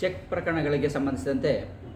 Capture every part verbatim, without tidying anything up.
Check ಪ್ರಕರಣಗಳಿಗೆ ಸಂಬಂಧಿಸಿದಂತೆ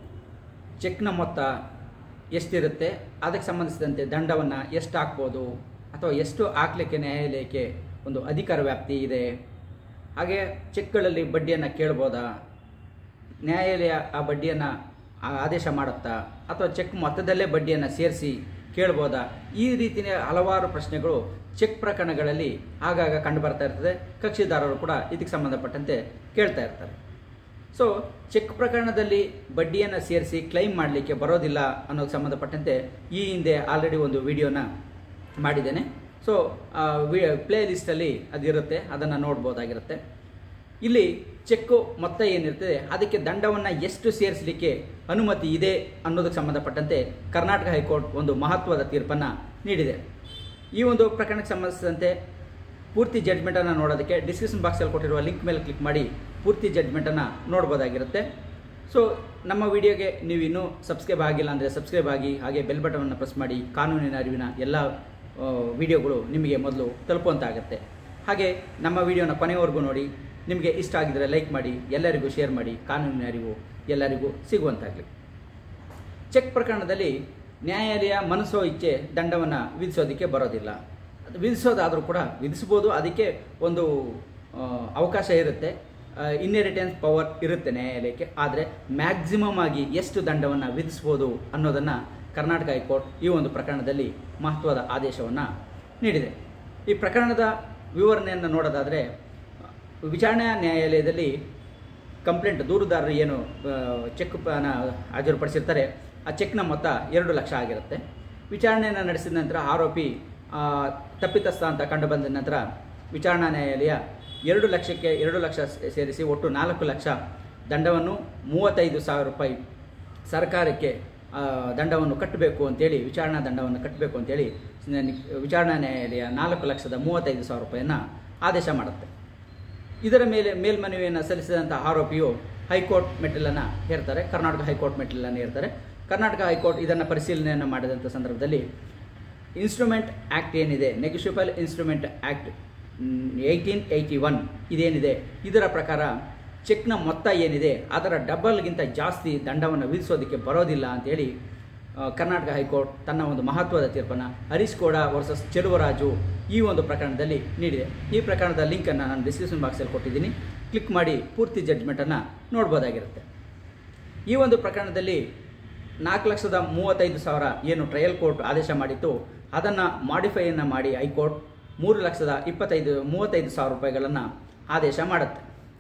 ಚೆಕ್ನ ಮೊತ್ತ ಎಷ್ಟಿರುತ್ತೆ, ಅದಕ್ಕೆ ಸಂಬಂಧಿಸಿದಂತೆ ದಂಡವನ್ನು ಎಷ್ಟು ಹಾಕ್ಬೋದು ಅಥವಾ ಎಷ್ಟು ಹಾಕಲಿಕ್ಕೆ ನ್ಯಾಯಾಲಯಕ್ಕೆ ಒಂದು ಅಧಿಕಾರ ವ್ಯಾಪ್ತಿ ಇದೆ, ಹಾಗೆ ಚೆಕ್ಗಳಲ್ಲಿ ಬಡ್ಡಿಯನ್ನು ಕೇಳ್ಬೋದಾ, ನ್ಯಾಯಾಲಯ ಆ ಬಡ್ಡಿಯನ್ನು ಆದೇಶ ಮಾಡುತ್ತಾ ಅಥವಾ ಚೆಕ್ ಮೊತ್ತದಲ್ಲೇ ಬಡ್ಡಿಯನ್ನು ಸೇರಿಸಿ ಕೇಳ್ಬೋದಾ, ಈ ರೀತಿಯ ಹಲವಾರು ಪ್ರಶ್ನೆಗಳು ಚೆಕ್ ಪ್ರಕರಣಗಳಲ್ಲಿ ಆಗಾಗ ಕಂಡು ಬರ್ತಾ ಇರ್ತದೆ. ಕಕ್ಷಿದಾರರು ಕೂಡ ಇದಕ್ಕೆ ಸಂಬಂಧಪಟ್ಟಂತೆ ಕೇಳ್ತಾ ಇರ್ತಾರೆ. ಸೊ ಚೆಕ್ ಪ್ರಕರಣದಲ್ಲಿ ಬಡ್ಡಿಯನ್ನು ಸೇರಿಸಿ ಕ್ಲೈಮ್ ಮಾಡಲಿಕ್ಕೆ ಬರೋದಿಲ್ಲ ಅನ್ನೋಕ್ಕೆ ಸಂಬಂಧಪಟ್ಟಂತೆ ಈ ಹಿಂದೆ ಆಲ್ರೆಡಿ ಒಂದು ವಿಡಿಯೋನ ಮಾಡಿದ್ದೇನೆ. ಸೊ ಪ್ಲೇ ಲಿಸ್ಟಲ್ಲಿ ಅದಿರುತ್ತೆ, ಅದನ್ನು ನೋಡ್ಬೋದಾಗಿರುತ್ತೆ. ಇಲ್ಲಿ ಚೆಕ್ಕು ಮೊತ್ತ ಏನಿರ್ತದೆ ಅದಕ್ಕೆ ದಂಡವನ್ನು ಎಷ್ಟು ಸೇರಿಸಲಿಕ್ಕೆ ಅನುಮತಿ ಇದೆ ಅನ್ನೋದಕ್ಕೆ ಸಂಬಂಧಪಟ್ಟಂತೆ ಕರ್ನಾಟಕ ಹೈಕೋರ್ಟ್ ಒಂದು ಮಹತ್ವದ ತೀರ್ಪನ್ನು ನೀಡಿದೆ. ಈ ಒಂದು ಪ್ರಕರಣಕ್ಕೆ ಸಂಬಂಧಿಸಿದಂತೆ ಪೂರ್ತಿ ಜಡ್ಜ್ಮೆಂಟನ್ನು ನೋಡೋದಕ್ಕೆ ಡಿಸ್ಕ್ರಿಪ್ಷನ್ ಬಾಕ್ಸಲ್ಲಿ ಕೊಟ್ಟಿರುವ ಲಿಂಕ್ ಮೇಲೆ ಕ್ಲಿಕ್ ಮಾಡಿ ಪೂರ್ತಿ ಜಡ್ಜ್ಮೆಂಟನ್ನು ನೋಡ್ಬೋದಾಗಿರುತ್ತೆ. ಸೊ ನಮ್ಮ ವಿಡಿಯೋಗೆ ನೀವು ಇನ್ನೂ ಸಬ್ಸ್ಕ್ರೈಬ್ ಆಗಿಲ್ಲ ಅಂದರೆ ಸಬ್ಸ್ಕ್ರೈಬ್ ಆಗಿ, ಹಾಗೆ ಬೆಲ್ ಬಟನನ್ನು ಪ್ರೆಸ್ ಮಾಡಿ ಕಾನೂನಿನ ಅರಿವಿನ ಎಲ್ಲ ವಿಡಿಯೋಗಳು ನಿಮಗೆ ಮೊದಲು ತಲುಪುವಂತಾಗುತ್ತೆ. ಹಾಗೆ ನಮ್ಮ ವಿಡಿಯೋನ ಕೊನೆಯವರೆಗೂ ನೋಡಿ, ನಿಮಗೆ ಇಷ್ಟ ಆಗಿದ್ದರೆ ಲೈಕ್ ಮಾಡಿ, ಎಲ್ಲರಿಗೂ ಶೇರ್ ಮಾಡಿ, ಕಾನೂನಿನ ಅರಿವು ಎಲ್ಲರಿಗೂ ಸಿಗುವಂತಾಗಲಿ. ಚೆಕ್ ಪ್ರಕರಣದಲ್ಲಿ ನ್ಯಾಯಾಲಯ ಮನಸೋ ಇಚ್ಛೆ ದಂಡವನ್ನು ವಿಧಿಸೋದಕ್ಕೆ ಬರೋದಿಲ್ಲ. ಅದು ವಿಧಿಸೋದಾದರೂ ಕೂಡ ವಿಧಿಸ್ಬೋದು, ಅದಕ್ಕೆ ಒಂದು ಅವಕಾಶ ಇರುತ್ತೆ, ಇನ್ಹೆರಿಟೆನ್ಸ್ ಪವರ್ ಇರುತ್ತೆ ನ್ಯಾಯಾಲಯಕ್ಕೆ. ಆದರೆ ಮ್ಯಾಕ್ಸಿಮಮ್ ಆಗಿ ಎಷ್ಟು ದಂಡವನ್ನು ವಿಧಿಸ್ಬೋದು ಅನ್ನೋದನ್ನು ಕರ್ನಾಟಕ ಹೈಕೋರ್ಟ್ ಈ ಒಂದು ಪ್ರಕರಣದಲ್ಲಿ ಮಹತ್ವದ ಆದೇಶವನ್ನು ನೀಡಿದೆ. ಈ ಪ್ರಕರಣದ ವಿವರಣೆಯನ್ನು ನೋಡೋದಾದರೆ, ವಿಚಾರಣಾ ನ್ಯಾಯಾಲಯದಲ್ಲಿ ಕಂಪ್ಲೇಂಟ್ ದೂರುದಾರರು ಏನು ಚೆಕ್ನ ಹಾಜರುಪಡಿಸಿರ್ತಾರೆ ಆ ಚೆಕ್ನ ಮೊತ್ತ ಎರಡು ಲಕ್ಷ ಆಗಿರುತ್ತೆ. ವಿಚಾರಣೆಯನ್ನು ನಡೆಸಿದ ನಂತರ ಆರೋಪಿ ತಪ್ಪಿತಸ್ಥ ಅಂತ ಕಂಡು ಬಂದ ನಂತರ ವಿಚಾರಣಾ ನ್ಯಾಯಾಲಯ ಎರಡು ಲಕ್ಷಕ್ಕೆ ಎರಡು ಲಕ್ಷ ಸೇರಿಸಿ ಒಟ್ಟು ನಾಲ್ಕು ಲಕ್ಷ ದಂಡವನ್ನು ಮೂವತ್ತೈದು ಸಾವಿರ ರೂಪಾಯಿ ಸರ್ಕಾರಕ್ಕೆ ದಂಡವನ್ನು ಕಟ್ಟಬೇಕು ಅಂತೇಳಿ, ವಿಚಾರಣಾ ದಂಡವನ್ನು ಕಟ್ಟಬೇಕು ಅಂತೇಳಿ ವಿಚಾರಣಾ ನ್ಯಾಯಾಲಯ ನಾಲ್ಕು ಲಕ್ಷದ ಮೂವತ್ತೈದು ಸಾವಿರ ರೂಪಾಯಿಯನ್ನು ಆದೇಶ ಮಾಡುತ್ತೆ. ಇದರ ಮೇಲೆ ಮೇಲ್ಮನವಿಯನ್ನು ಸಲ್ಲಿಸಿದಂಥ ಆರೋಪಿಯು ಹೈಕೋರ್ಟ್ ಮೆಟ್ಟಿಲನ್ನು ಹೇರ್ತಾರೆ, ಕರ್ನಾಟಕ ಹೈಕೋರ್ಟ್ ಮೆಟ್ಟಿಲನ್ನು ಹೇರ್ತಾರೆ. ಕರ್ನಾಟಕ ಹೈಕೋರ್ಟ್ ಇದನ್ನು ಪರಿಶೀಲನೆಯನ್ನು ಮಾಡಿದಂಥ ಸಂದರ್ಭದಲ್ಲಿ ಇನ್ಸ್ಟ್ರೂಮೆಂಟ್ ಆ್ಯಕ್ಟ್ ಏನಿದೆ, negotiable instrument act eighteen eighty one ಇದೇನಿದೆ, ಇದರ ಪ್ರಕಾರ ಚೆಕ್ನ ಮೊತ್ತ ಏನಿದೆ ಅದರ ಡಬಲ್ಗಿಂತ ಜಾಸ್ತಿ ದಂಡವನ್ನು ವಿಧಿಸೋದಕ್ಕೆ ಬರೋದಿಲ್ಲ ಅಂತೇಳಿ ಕರ್ನಾಟಕ ಹೈಕೋರ್ಟ್ ತನ್ನ ಒಂದು ಮಹತ್ವದ ತೀರ್ಪನ್ನು ಹರೀಶ್ ಕೋಡ ವರ್ಸಸ್ ಚೆಲುವರಾಜು ಈ ಒಂದು ಪ್ರಕರಣದಲ್ಲಿ ನೀಡಿದೆ. ಈ ಪ್ರಕರಣದ ಲಿಂಕನ್ನು ನಾನು ಡಿಸ್ಕ್ರಿಪ್ಷನ್ ಬಾಕ್ಸಲ್ಲಿ ಕೊಟ್ಟಿದ್ದೀನಿ, ಕ್ಲಿಕ್ ಮಾಡಿ ಪೂರ್ತಿ ಜಡ್ಜ್ಮೆಂಟನ್ನು ನೋಡ್ಬೋದಾಗಿರುತ್ತೆ. ಈ ಒಂದು ಪ್ರಕರಣದಲ್ಲಿ ನಾಲ್ಕು ಲಕ್ಷದ ಮೂವತ್ತೈದು ಸಾವಿರ ಏನು ಟ್ರಯಲ್ ಕೋರ್ಟ್ ಆದೇಶ ಮಾಡಿತ್ತು ಅದನ್ನು ಮಾಡಿಫೈಯನ್ನು ಮಾಡಿ ಹೈಕೋರ್ಟ್ ಮೂರು ಲಕ್ಷದ ಇಪ್ಪತ್ತೈದು ಮೂವತ್ತೈದು ಸಾವಿರ ರೂಪಾಯಿಗಳನ್ನು ಆದೇಶ ಮಾಡುತ್ತೆ.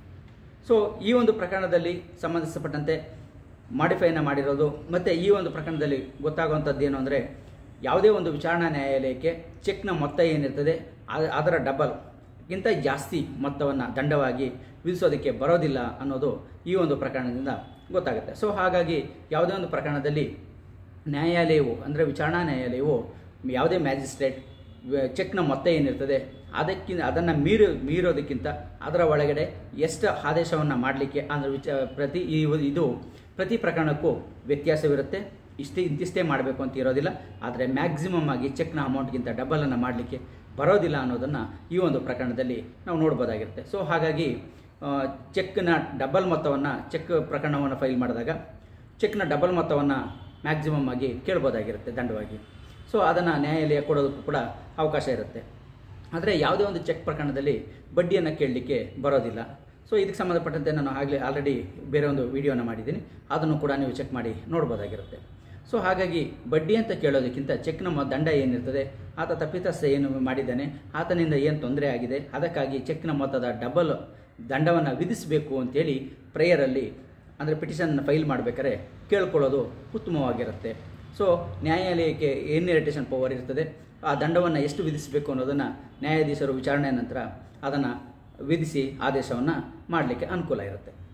ಸೊ ಈ ಒಂದು ಪ್ರಕರಣದಲ್ಲಿ ಸಂಬಂಧಿಸಪಟ್ಟಂತೆ ಮಾಡಿಫೈನ ಮಾಡಿರೋದು ಮತ್ತು ಈ ಒಂದು ಪ್ರಕರಣದಲ್ಲಿ ಗೊತ್ತಾಗುವಂಥದ್ದು ಏನು ಅಂದರೆ, ಯಾವುದೇ ಒಂದು ವಿಚಾರಣಾ ನ್ಯಾಯಾಲಯಕ್ಕೆ ಚೆಕ್ನ ಮೊತ್ತ ಏನಿರ್ತದೆ ಅದರ ಡಬಲ್ಗಿಂತ ಜಾಸ್ತಿ ಮೊತ್ತವನ್ನು ದಂಡವಾಗಿ ವಿಧಿಸೋದಕ್ಕೆ ಬರೋದಿಲ್ಲ ಅನ್ನೋದು ಈ ಒಂದು ಪ್ರಕರಣದಿಂದ ಗೊತ್ತಾಗುತ್ತೆ. ಸೊ ಹಾಗಾಗಿ ಯಾವುದೇ ಒಂದು ಪ್ರಕರಣದಲ್ಲಿ ನ್ಯಾಯಾಲಯವು ಅಂದರೆ ವಿಚಾರಣಾ ನ್ಯಾಯಾಲಯವು ಯಾವುದೇ ಮ್ಯಾಜಿಸ್ಟ್ರೇಟ್ ಚೆಕ್ನ ಮೊತ್ತ ಏನಿರ್ತದೆ ಅದಕ್ಕಿಂತ ಅದನ್ನು ಮೀರಿ ಮೀರೋದಕ್ಕಿಂತ ಅದರ ಒಳಗಡೆ ಎಷ್ಟು ಆದೇಶವನ್ನು ಮಾಡಲಿಕ್ಕೆ ಅಂದರೆ ವಿಚ ಪ್ರತಿ ಈ ಇದು ಪ್ರತಿ ಪ್ರಕರಣಕ್ಕೂ ವ್ಯತ್ಯಾಸವಿರುತ್ತೆ. ಇಷ್ಟೇ ಇಂತಿಷ್ಟೇ ಮಾಡಬೇಕು ಅಂತ ಇರೋದಿಲ್ಲ, ಆದರೆ ಮ್ಯಾಕ್ಸಿಮಮ್ ಆಗಿ ಚೆಕ್ನ ಅಮೌಂಟ್ಗಿಂತ ಡಬಲನ್ನು ಮಾಡಲಿಕ್ಕೆ ಬರೋದಿಲ್ಲ ಅನ್ನೋದನ್ನು ಈ ಒಂದು ಪ್ರಕರಣದಲ್ಲಿ ನಾವು ನೋಡ್ಬೋದಾಗಿರುತ್ತೆ. ಸೊ ಹಾಗಾಗಿ ಚೆಕ್ನ ಡಬಲ್ ಮೊತ್ತವನ್ನು ಚೆಕ್ ಪ್ರಕರಣವನ್ನು ಫೈಲ್ ಮಾಡಿದಾಗ ಚೆಕ್ನ ಡಬಲ್ ಮೊತ್ತವನ್ನು ಮ್ಯಾಕ್ಸಿಮಮ್ ಆಗಿ ಕೇಳ್ಬೋದಾಗಿರುತ್ತೆ ದಂಡವಾಗಿ. ಸೊ ಅದನ್ನು ನ್ಯಾಯಾಲಯ ಕೊಡೋದಕ್ಕೂ ಕೂಡ ಅವಕಾಶ ಇರುತ್ತೆ. ಆದರೆ ಯಾವುದೇ ಒಂದು ಚೆಕ್ ಪ್ರಕರಣದಲ್ಲಿ ಬಡ್ಡಿಯನ್ನು ಕೇಳಲಿಕ್ಕೆ ಬರೋದಿಲ್ಲ. ಸೊ ಇದಕ್ಕೆ ಸಂಬಂಧಪಟ್ಟಂತೆ ನಾನು ಆಗಲೇ ಆಲ್ರೆಡಿ ಬೇರೆ ಒಂದು ವಿಡಿಯೋನ ಮಾಡಿದ್ದೀನಿ, ಅದನ್ನು ಕೂಡ ನೀವು ಚೆಕ್ ಮಾಡಿ ನೋಡ್ಬೋದಾಗಿರುತ್ತೆ. ಸೊ ಹಾಗಾಗಿ ಬಡ್ಡಿ ಅಂತ ಕೇಳೋದಕ್ಕಿಂತ ಚೆಕ್ನ ದಂಡ ಏನಿರ್ತದೆ, ಆತ ತಪ್ಪಿತಸ್ಥ ಏನು ಮಾಡಿದ್ದಾನೆ, ಆತನಿಂದ ಏನು ತೊಂದರೆ ಆಗಿದೆ, ಅದಕ್ಕಾಗಿ ಚೆಕ್ನ ಮೊತ್ತದ ಡಬಲ್ ದಂಡವನ್ನು ವಿಧಿಸಬೇಕು ಅಂತೇಳಿ ಪ್ರೇಯರಲ್ಲಿ ಅಂದರೆ ಪಿಟಿಷನ್ ಫೈಲ್ ಮಾಡಬೇಕಾದ್ರೆ ಕೇಳ್ಕೊಳ್ಳೋದು ಉತ್ತಮವಾಗಿರುತ್ತೆ. ಸೊ ನ್ಯಾಯಾಲಯಕ್ಕೆ ಇನ್ಹೆರಿಟೇಷನ್ ಪವರ್ ಇರ್ತದೆ, ಆ ದಂಡವನ್ನು ಎಷ್ಟು ವಿಧಿಸಬೇಕು ಅನ್ನೋದನ್ನು ನ್ಯಾಯಾಧೀಶರು ವಿಚಾರಣೆಯ ನಂತರ ಅದನ್ನು ವಿಧಿಸಿ ಆದೇಶವನ್ನು ಮಾಡಲಿಕ್ಕೆ ಅನುಕೂಲ ಇರುತ್ತೆ.